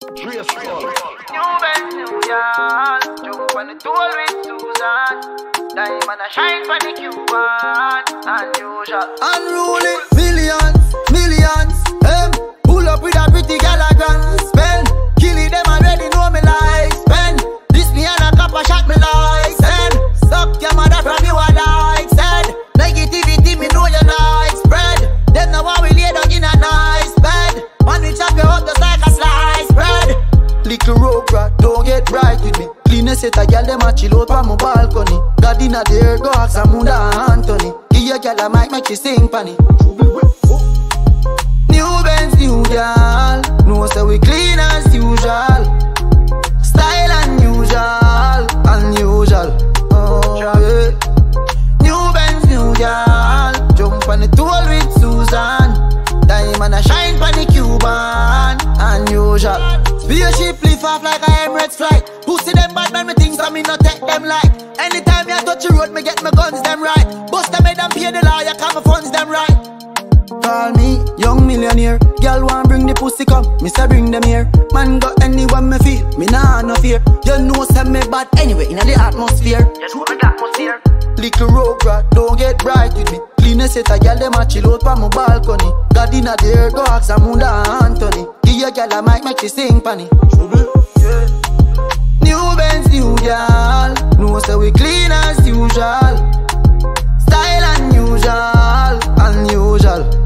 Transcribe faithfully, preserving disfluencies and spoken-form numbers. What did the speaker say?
Trace Skull. New Benz, New York. Jump on the tour with Susan. Diamond a shine for the Cuban. Unusual. Unruly. Millions, millions. Em, pull up with a pretty gal a grand spend. Kill it, them already know me like spend. This me and a copper shot me like send. Suck your mother from you a like send. Negativity me know you like spread. Them know how we lay down in a nice bed. Man we chop you up just like a sliced bread. Little rope rat, don't get bright with me. Clean set a girl, them a chill out on my balcony. God inna the air, go ask Amunda and Anthony. Give your girl a mic, make she sing panny. New Benz, new girl. No say we clean as usual. Style unusual, unusual. Oh, yeah. New Benz, new girl. Jump on the tour with Susan. Diamond a shine for the Cuban. Unusual. Spaceship lift off like a Emirates flight. Pussy them bad man, me things so me not take them light. Anytime me I touch the road, me get my guns them right. Bust them head and pay the lawyer, cause my funds them right. Call me young millionaire. Girl want bring the pussy come, me say bring them here. Man got anyone me feel, me nah no fear. You know say me bad anyway in the atmosphere. Just what we got most here. Little road rat, don't get bright with me. Clean set a girl, them a chill out on my balcony. God inna the air, go ask Amunda and Anthony. Give your girl a mic, make she sing panny. Yeah. New Benz, new girl. No say we clean as usual. Style unusual, unusual.